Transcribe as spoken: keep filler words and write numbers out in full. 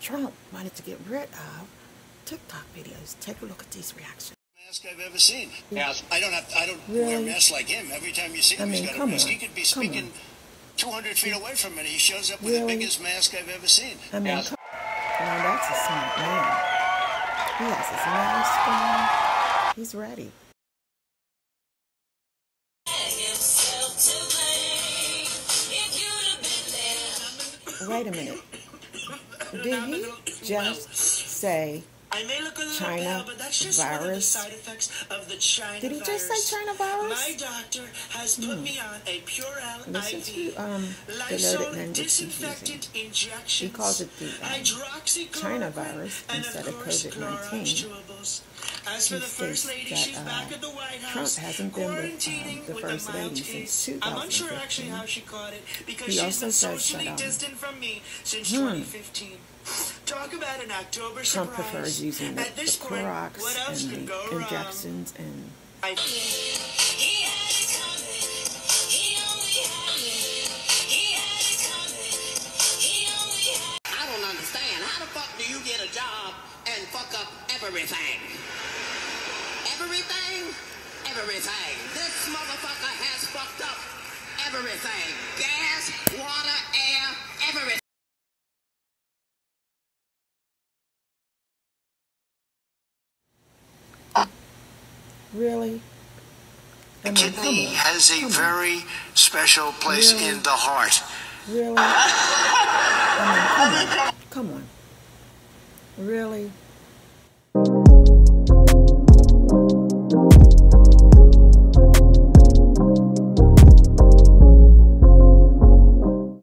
Trump wanted to get rid of TikTok videos. Take a look at these reactions. Mask I've ever seen. Yes. I don't have. I don't Really? wear a mask like him. Every time you see him, I mean, he's got a come mask. on. He could be Come speaking on. two hundred feet away from it. He shows up with Really? the biggest mask I've ever seen. I mean, Yes. come now that's a smart man. He has his mask on. He's ready. Wait a minute. Did he just say China virus? Did he just say China virus? My doctor has put Hmm. me on a Purell Listen I V, to um, the loaded Lysol language he's using. disinfectant injections. He calls it the um, China virus and instead of of course, COVID nineteen. chlorables. As for He the first states lady, that she's uh, back at the White Trump House, hasn't been with um, quarantining the with first a mild lady case. since I'm unsure actually two thousand fifteen. how she caught it because He she's also been says socially that, um, distant from me since hmm, twenty fifteen. Talk about an October Trump surprise. prefers using the, At the this point, Clorox what else and could the go wrong? injections and I I don't understand. How the fuck do you get a job and fuck up everything? Everything? Everything. This motherfucker has fucked up everything. Gas, water, air, everything. really? I The mean, kidney come on. has a Come on. very special place Really? in the heart. Really? I mean, come on. Come on. Really?